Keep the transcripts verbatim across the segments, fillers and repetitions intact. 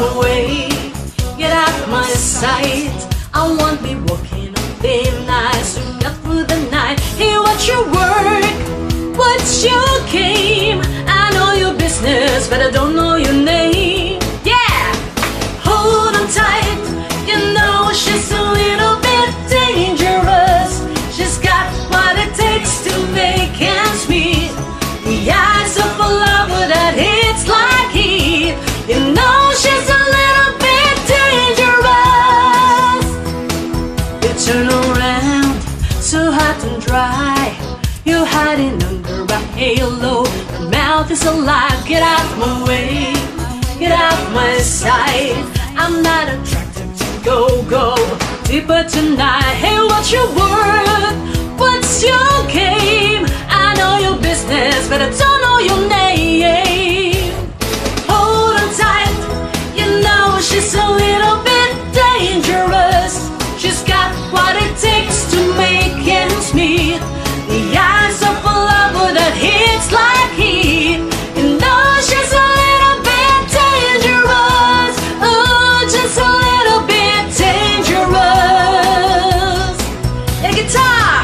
my way, get out of my sight. I won't be walking all day night, soon up through the night. Hey, what's your work? What's your game? I know your business, but I don't know your name. Yeah, hold on tight. You know she's a little bit dangerous. She's got what it takes to make ends meet. The eyes of a lover that hits like heat. You know she's a little bit dangerous. You turn around, so hot and dry. You're hiding under a halo. Your mouth is alive. Get out of my way, get out of my sight. I'm not attracted to go, go deeper tonight. Hey, what's your word? What's your game? I know your business, but I don't know your name. Hold on tight. You know she's a little bit dangerous. She's got what it takes to make ends meet. The eyes of a lover that hits like heat. You know she's a little bit dangerous. Oh, just a little bit dangerous. Hey, guitar!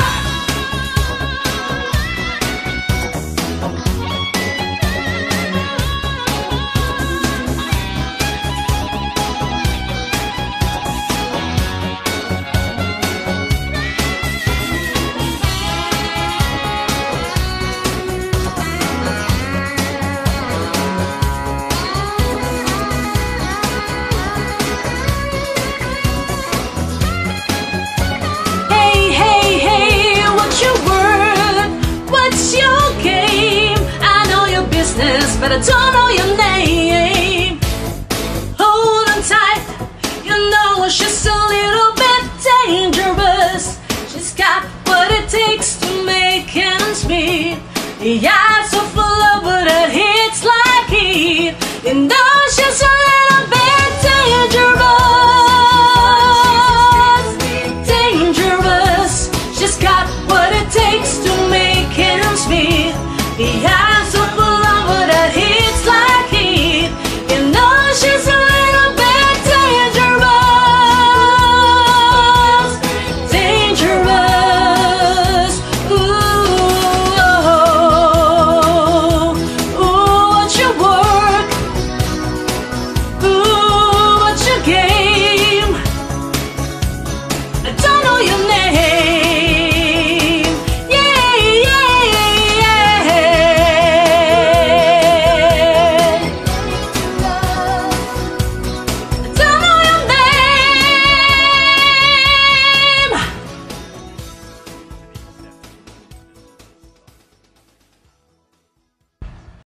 But I don't know your name. Hold on tight. You know she's a little bit dangerous. She's got what it takes to make ends meet. The eyes of a lover